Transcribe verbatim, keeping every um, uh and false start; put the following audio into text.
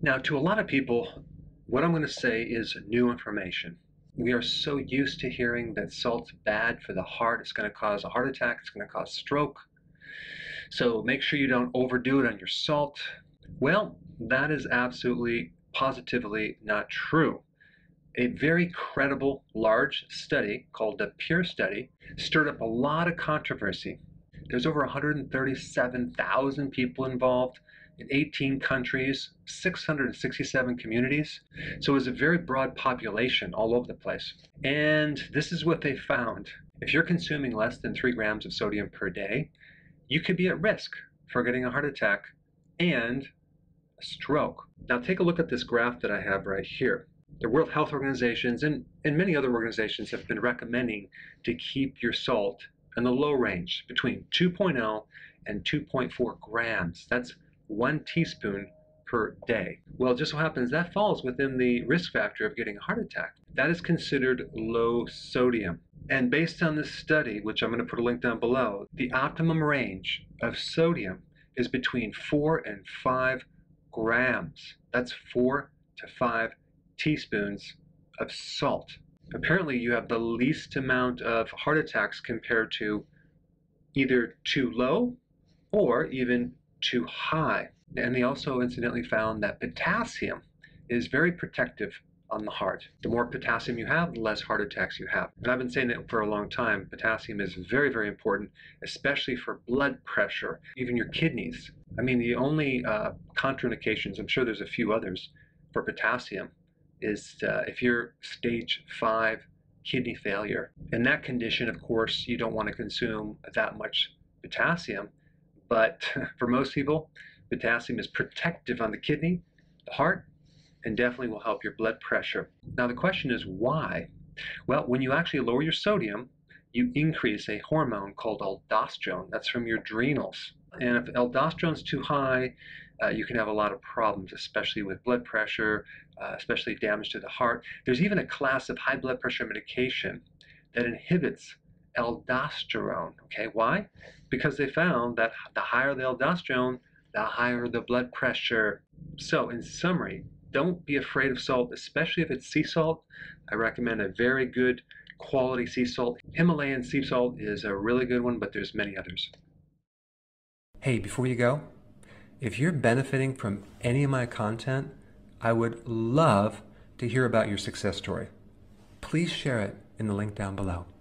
Now, to a lot of people, what I'm going to say is new information. We are so used to hearing that salt's bad for the heart. It's going to cause a heart attack. It's going to cause stroke. So make sure you don't overdo it on your salt. Well, that is absolutely, positively not true. A very credible, large study called the Pure Study stirred up a lot of controversy. There's over one hundred thirty-seven thousand people involved in eighteen countries, six hundred sixty-seven communities. So it was a very broad population all over the place. And this is what they found. If you're consuming less than three grams of sodium per day, you could be at risk for getting a heart attack and a stroke. Now take a look at this graph that I have right here. The World Health Organizations and, and many other organizations have been recommending to keep your salt in the low range between two point zero and two point four grams. That's one teaspoon per day. Well, it just so happens that falls within the risk factor of getting a heart attack. That is considered low sodium. And based on this study, which I'm going to put a link down below, the optimum range of sodium is between four and five grams. That's four to five teaspoons of salt. Apparently you have the least amount of heart attacks compared to either too low or even too high. And they also incidentally found that potassium is very protective on the heart. The more potassium you have, the less heart attacks you have. And I've been saying it for a long time. Potassium is very, very important, especially for blood pressure, even your kidneys. I mean, the only uh, contraindications, I'm sure there's a few others, for potassium is uh, if you're stage five kidney failure. In that condition, of course, you don't want to consume that much potassium, but for most people, potassium is protective on the kidney, the heart, and definitely will help your blood pressure. Now the question is why? Well, when you actually lower your sodium, you increase a hormone called aldosterone. That's from your adrenals. And if aldosterone's too high, uh, you can have a lot of problems, especially with blood pressure, uh, especially damage to the heart. There's even a class of high blood pressure medication that inhibits aldosterone. Okay, why? Because they found that the higher the aldosterone, the higher the blood pressure. So in summary, don't be afraid of salt, especially if it's sea salt. I recommend a very good quality sea salt. Himalayan sea salt is a really good one, but there's many others. Hey, before you go, if you're benefiting from any of my content, I would love to hear about your success story. Please share it in the link down below.